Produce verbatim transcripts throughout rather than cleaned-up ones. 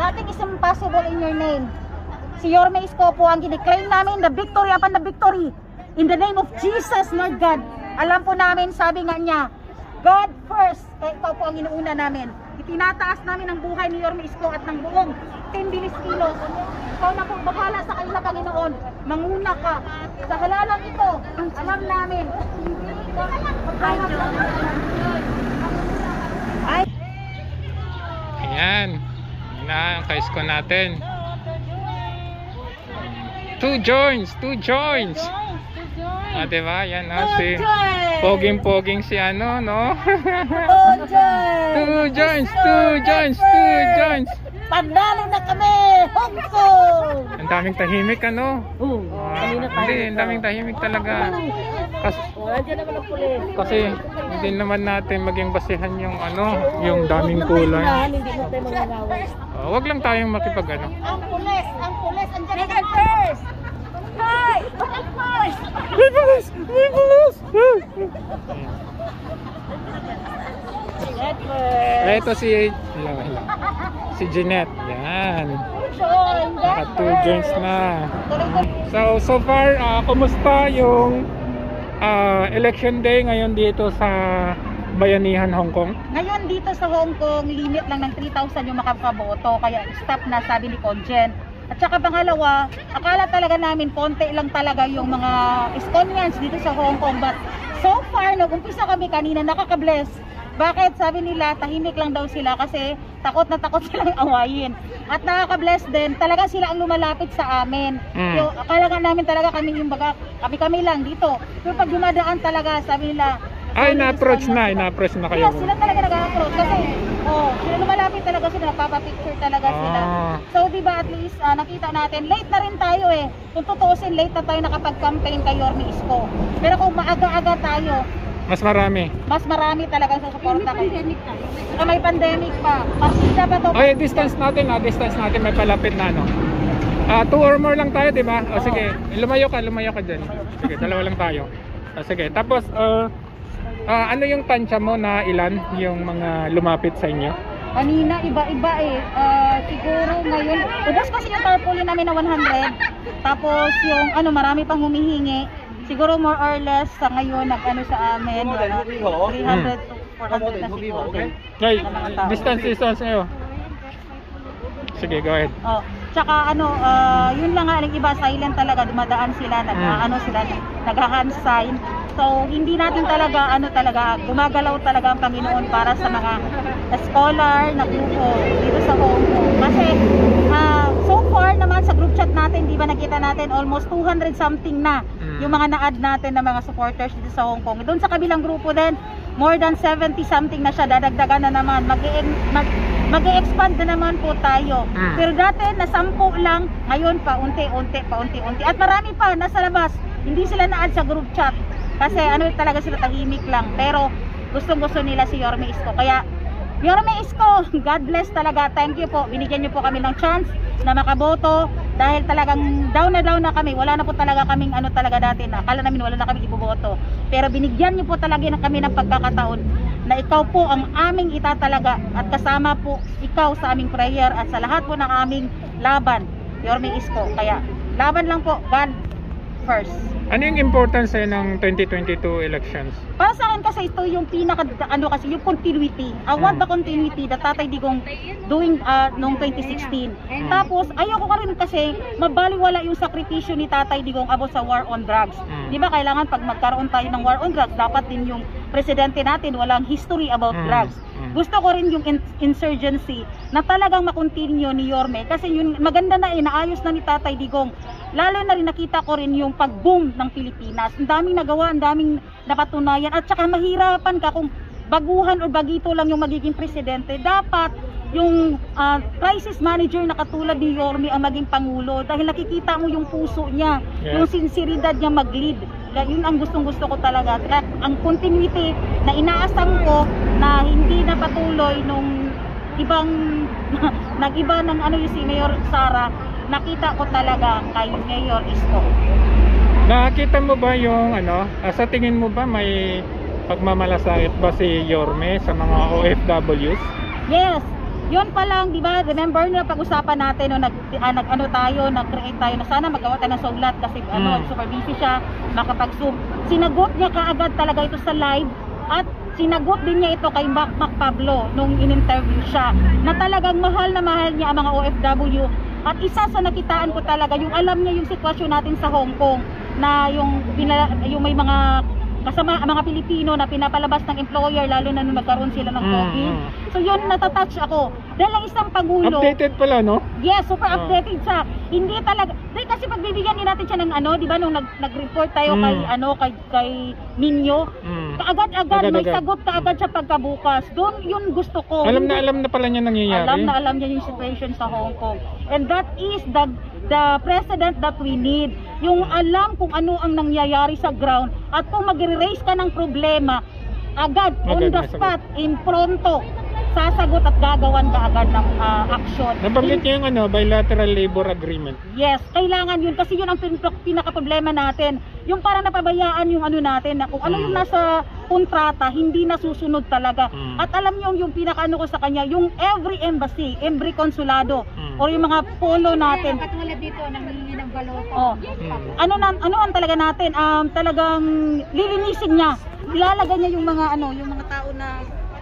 nothing is impossible in your name. Si Yorme Isko po ang giniklaim namin, the victory upon the victory. In the name of Jesus, Lord God. Alam po namin, sabi nga niya, God first. Kaya ikaw po ang inuuna namin. Itinataas namin ang buhay ni Yorme Isko at ng buong Team Bilis Kilos. Ikaw na po bahala sa kanila, Panginoon. Manguna ka. Sa halalang ito, alam namin. Ay. Ayan. Ayan na ang kaisko natin. Two joints, two joints. Ah, diba? Yan na si poging-poging si ano, no? Two joints, two joints, two joints. Panalo na kami! Hongso! Ang daming tahimik, ano? Oo. Ah, hindi, ang daming tahimik talaga. Kasi, kasi hindi naman natin maging basihan yung ano, yung daming kulay. Oh, wag lang tayong makipag ano. Ang pulis, ang pulis, ang dyan first! Hi! First! May pulis! May pulis! Ito si hello, hello. Si Jeanette. Yan. Naka two joints na. So, so far, uh, kumusta yung uh, election day ngayon dito sa Bayanihan, Hong Kong? Ngayon dito sa Hong Kong, limit lang ng three thousand yung makakaboto. Kaya stop na, sabi ni Conjen. At saka pangalawa, akala talaga namin konti lang talaga yung mga Iskonians dito sa Hong Kong. But so far, nag-umpisa kami kanina, nakaka-bless. Bakit? Sabi nila, tahimik lang daw sila kasi takot na takot silang awayin. At nakaka-bless din, talaga sila ang lumalapit sa amin. Mm. So, akala nga namin talaga kami yung baga, kami-kami lang dito. Pero pag dumadaan talaga, sabi nila, ay, na-approach na, na-approach na kayo. yes, sila talaga nag-approach kasi oh, sila lumalapit talaga sila, nagpapapicture talaga sila. Ah. So, di ba at least uh, nakita natin, late na rin tayo eh. Kung tutuusin, late na tayo nakapag-campaign kay Yorme Isko. Pero kung maaga-aga tayo, mas marami. mas marami talaga sa suporta ko. Saka may pandemic pa. Partida pa to. Okay, distance natin, ah, distance natin, may palapit na ano. Ah, two or more lang tayo, di ba? O sige, lumayo ka, lumayo ka dyan. Sige, dalawa lang tayo. O sige, tapos, uh, uh, ano yung tansya mo na ilan yung mga lumapit sa inyo? Kanina, iba-iba eh. Uh, siguro ngayon, ubos kasi yung tarpaulin namin na one hundred. Tapos yung ano, marami pang humihingi. Siguro more or less sa ngayon nag-ano sa amin, uh, three hundred to four hundred na siguro. Okay, distance, distance kayo. Sige, go ahead. Oh, tsaka ano, uh, yun lang nga, ang iba silent talaga, dumadaan sila, nag Mm. ano sila, nag-hand sign. So, hindi natin talaga, ano talaga, gumagalaw talaga ang Panginoon para sa mga scholar na grupo dito sa Hong Kong. Kasi, uh, so far naman sa group chat natin, di ba nakita natin, almost two hundred something na Mm. yung mga na-add natin na mga supporters dito sa Hong Kong. Doon sa kabilang grupo din, more than seventy something na siya, dadagdagan na naman, mag-e- mag-e-expand na naman po tayo. Mm. Pero dati, na sampu lang, ngayon pa, unti-unti, pa unti-unti. At marami pa, nasa labas, hindi sila na-add sa group chat. Kasi ano talaga sila, tahimik lang. Pero gustong-gusto nila si Yorme Isko. Kaya, Yorme Isko, God bless talaga. Thank you po. Binigyan niyo po kami ng chance na makaboto. Dahil talagang down na down na kami. Wala na po talaga kaming ano talaga dati. Akala namin wala na kami iboboto. Pero binigyan niyo po talaga na kami ng pagkakataon na ikaw po ang aming itatalaga. At kasama po ikaw sa aming prayer at sa lahat po ng aming laban. Yorme Isko. Kaya, laban lang po. God first. Ano yung importance sa'yo ng twenty twenty-two elections? Para sa akin kasi ito yung pinaka ano kasi yung continuity. I want the continuity that Tatay Digong doing uh, noong twenty sixteen. Mm. Tapos ayoko ka rin kasi mabaliwala yung sakripisyo ni Tatay Digong about sa war on drugs. Mm. Di ba kailangan pag magkaroon tayo ng war on drugs, dapat din yung presidente natin walang history about Mm. drugs. Mm. Gusto ko rin yung in insurgency na talagang makontinue ni Yorme kasi yun maganda na eh, naayos na ni Tatay Digong. Lalo na rin nakita ko rin yung pag-boom ng Pilipinas. Ang daming nagawa, ang daming napatunayan. At saka mahirapan ka kung baguhan o bagito lang yung magiging presidente. Dapat yung uh, crisis manager na katulad ni Yorme ang maging pangulo. Dahil nakikita mo yung puso niya, Yes. yung sinseridad niya mag-lead. Kaya yun ang gustong gusto ko talaga. Kaya ang continuity na inaasam ko na hindi na patuloy nung ibang nag-iba ng ano yung si Mayor Sara, nakita ko talaga kay Mayor Isko. Nakita mo ba yung ano, ah, sa tingin mo ba may pagmamalasakit ba si Yorme sa mga O F Ws? Yes, yun pa lang, di ba, remember na pag-usapan natin, no, nag, ah, nag ano tayo, nag-create tayo na sana magawa tayo ng sulat kasi ano, Mm. super busy siya, makapag-zoom. Sinagot niya kaagad talaga ito sa live at sinagot din niya ito kay Mac Mac Pablo nung in-interview siya na talagang mahal na mahal niya ang mga O F W at isa sa nakitaan ko talaga yung alam niya yung sitwasyon natin sa Hong Kong na yung, pinala, yung may mga kasama mga Pilipino na pinapalabas ng employer lalo na nung nagkaroon sila ng Mm, COVID. mm. So yun, natatouch ako. Dahil lang isang Pangulo. Updated pala, no? Yes, super Oh. updated siya. Hindi talaga. Dahil kasi pagbibigyan din natin siya ng ano, di ba nung nag, nag-report tayo Mm. kay ano kay kay Minyo. Mm. Kaagad-agad may Agad-agad. sagot kaagad siya pagkabukas. Doon yun gusto ko. Alam Hindi- na alam na pala niya nangyayari. alam na alam niya yung situation sa Hong Kong. And that is the the president that we need. Yung alam kung ano ang nangyayari sa ground at kung magre-raise ka ng problema, agad, on Agad the may sagot. spot, in pronto, sasagot at gagawan ka agad ng ah, action. Nabanggit niya yung ano, bilateral labor agreement. Yes, kailangan yun kasi yun ang pin- pinaka-problema natin. Yung parang napabayaan yung ano natin na kung ano Mm. yung nasa kontrata, hindi nasusunod talaga. Mm. At alam niyo yung pinaka-ano ko sa kanya, yung every embassy, every konsulado, Mm. or yung mga polo natin. Katulad dito, nangingi ng baloto. Oh. Mm. Ano na ano ang talaga natin? Um talagang lilinisin niya. Ilalagay niya yung mga ano, yung mga tao na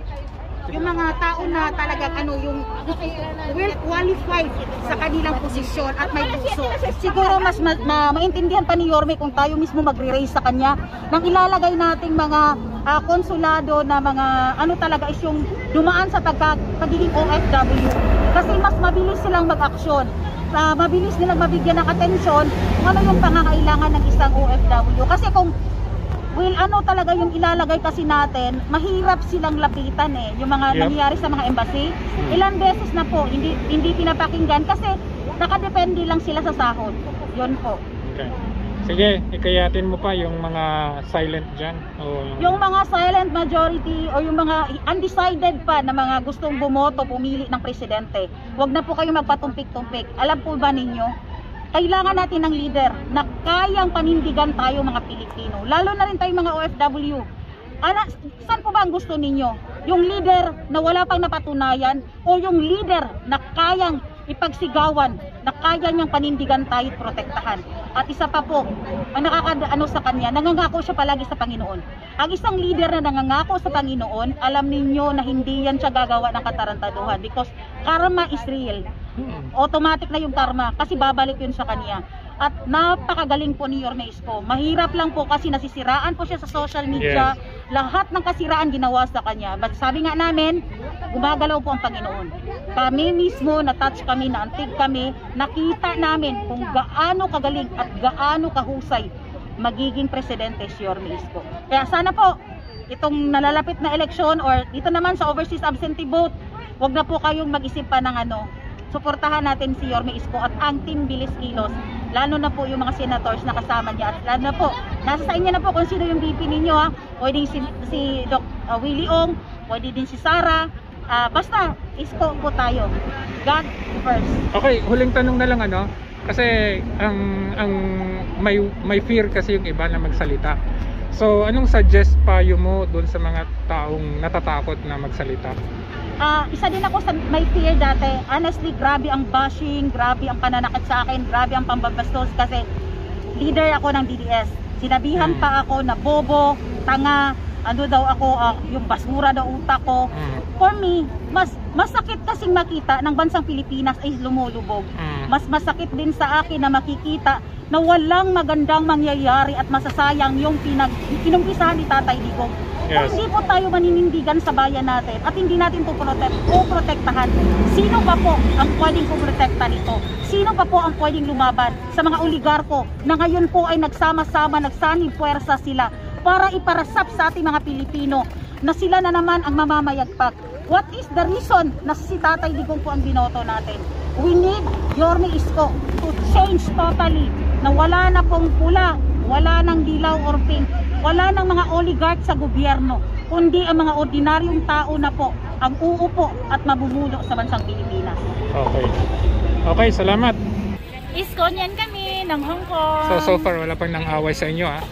yung mga tao na talagang ano yung well qualified sa kanilang posisyon at may puso. Siguro mas ma, ma, maintindihan pa ni Yorme kung tayo mismo magre-raise sa kanya nang ilalagay nating mga ah, konsulado na mga ano talaga is yung dumaan sa pagka, pagiging O F W kasi mas mabilis silang mag-aksyon. Uh, mabilis nilang mabigyan ng atensyon kung ano yung pangangailangan ng isang O F W kasi kung well, ano talaga yung ilalagay kasi natin, mahirap silang lapitan eh, yung mga Yep. nangyayari sa mga embassy. Hmm. Ilang beses na po, hindi hindi pinapakinggan kasi nakadepende lang sila sa sahod. Yun po. Okay. Sige, ikayatin mo pa yung mga silent dyan. O, Yung mga silent majority o yung mga undecided pa na mga gustong bumoto, pumili ng presidente, wag na po kayo magpatumpik-tumpik. Alam po ba ninyo, kailangan natin ng leader na kayang panindigan tayo mga Pilipino. Lalo na rin tayo mga O F W. Ana, saan po ba ang gusto ninyo? Yung leader na wala pang napatunayan o yung leader na kayang ipagsigawan, na kaya niyang panindigan tayo at protektahan. At isa pa po, ang nakakaano sa kanya, nangangako siya palagi sa Panginoon. Ang isang leader na nangangako sa Panginoon, alam ninyo na hindi yan siya gagawa ng katarantaduhan because karma is real. Hmm. Automatic na yung karma kasi babalik yun sa kanya. At napakagaling po ni Yorme Isko. Mahirap lang po kasi nasisiraan po siya sa social media. Yes. Lahat ng kasiraan ginawa sa kanya. But sabi nga namin, gumagalaw po ang Panginoon. Kami mismo, na-touch kami, naantig kami, nakita namin kung gaano kagaling at gaano kahusay magiging presidente si Yorme Isko. Kaya sana po, itong nalalapit na eleksyon or dito naman sa overseas absentee vote, wag na po kayong mag-isip pa ng ano, suportahan natin si Yorme Isko at ang Team Bilis Kilos, lalo na po yung mga senators na kasama niya at lalo na po, nasa sa inyo na po kung sino yung V P ninyo ha, pwede si, si Doc uh, Willie Ong, pwede din si Sara, uh, basta Isko po tayo, God first. Okay, huling tanong na lang ano, kasi ang ang may may fear kasi yung iba na magsalita. So, anong suggest payo mo doon sa mga taong natatakot na magsalita? Ah, isa din ako sa may fear dati. Honestly, grabe ang bashing, grabe ang pananakit sa akin, grabe ang pambabastos kasi leader ako ng D D S. Sinabihan Hmm. pa ako na bobo, tanga, ano daw ako, ah, yung basura daw utak ko. Mm. For me, mas masakit kasing makita ng bansang Pilipinas ay lumulubog. Mm. Mas masakit din sa akin na makikita na walang magandang mangyayari at masasayang yung pinag pinumpisahan ni Tatay Digong. Kung Yes. hindi po tayo maninindigan sa bayan natin at hindi natin po protect o protektahan, sino pa po ang pwedeng puprotekta nito? Sino pa po ang pwedeng lumaban sa mga oligarko na ngayon po ay nagsama-sama, nagsanib puwersa sila para iparasap sa ating mga Pilipino na sila na naman ang mamamayagpag? What is the reason na si Tatay Digong po ang binoto natin? We need Yorme Isko to change totally na wala na pong pula, wala nang dilaw or pink, wala nang mga oligarch sa gobyerno, kundi ang mga ordinaryong tao na po ang uupo at mabumuno sa bansang Pilipinas. Okay. Okay, salamat. Isko niyan kami ng Hong Kong. So, so far wala pang nang away sa inyo ha.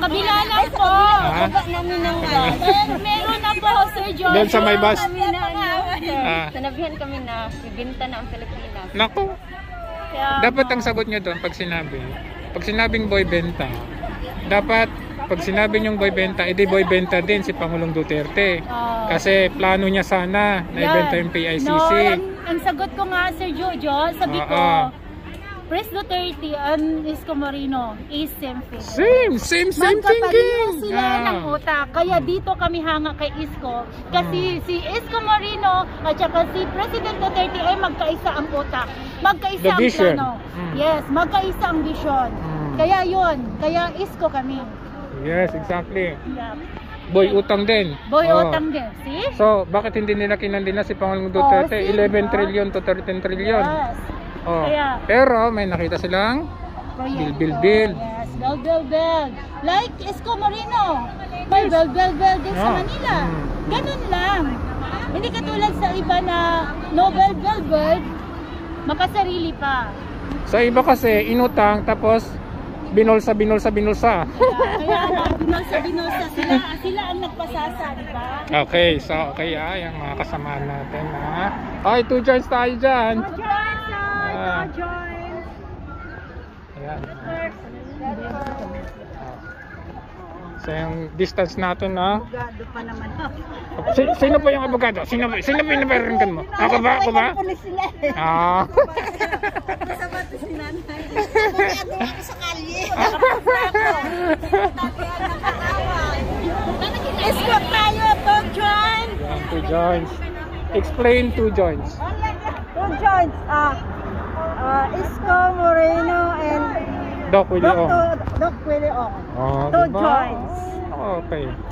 kabila lang po. Ah? namin ng gas. Mer- Meron na po, Sir George. Doon sa may bus? Kami na ano. Ah. Sanabihan kami na bibinta na ang Pilipinas. Naku, Kaya, dapat ang sagot nyo doon pag sinabi, pag sinabing boy benta, dapat pag sinabi nyong boy benta, edi boy benta din si Pangulong Duterte. Ah. Kasi plano niya sana na ibenta yung P I C C. No, ang, ang sagot ko nga, Sir Jojo, sabi ko, Oo. Pres Duterte and Isko Moreno is same thing. Same, same, same Magkapareho thinking. sila Ah. ng utak. Kaya dito kami hanga kay Isko. Kasi si Isko Moreno at saka si President Duterte ay magkaisa ang utak. Magkaisa The ang vision. plano. Mm. Yes, magkaisa ang vision. Mm. Kaya yun, kaya Isko kami. Yes, exactly. Yeah. Boy utang din. Boy, Oh. utang din. See? So, bakit hindi nila kinandila si Pangulong Duterte? Oh, see? eleven Ah. trillion to thirteen trillion. Yes. Oh. Kaya- Pero may nakita silang Proyekto. Build, build, build. Yes, build, build, build. Like Isko Moreno. May build, build, build din sa Yeah. Manila. Mm. Ganun lang. Hindi katulad sa iba na no build, build, build. Makasarili pa. sa iba kasi inutang tapos binulsa binulsa binulsa. Kaya, kaya nga, binulsa, binulsa. Sila, sila ang nagpasasa, di ba? Okay, so kaya yung mga kasamaan natin ha. Ay, two joints tayo dyan. Joins, Ah. joins. Ayan. So yung distance natin na. Gado pa naman. Si, sino pa yung abogado? Sino ba? Sino ba yung nabayaran mo? Ako ba? Ako ba? Pulis sila. Ah. Sabatos si nanay. sa kalye. Isko tayo, two joints. Yan, two joints. Explain two joints. Two joints. Ah, ah, Isko Moreno and Doc Willie Ong. Doctor Doc Willie Ong. Oh, Two diba? joints. Okay.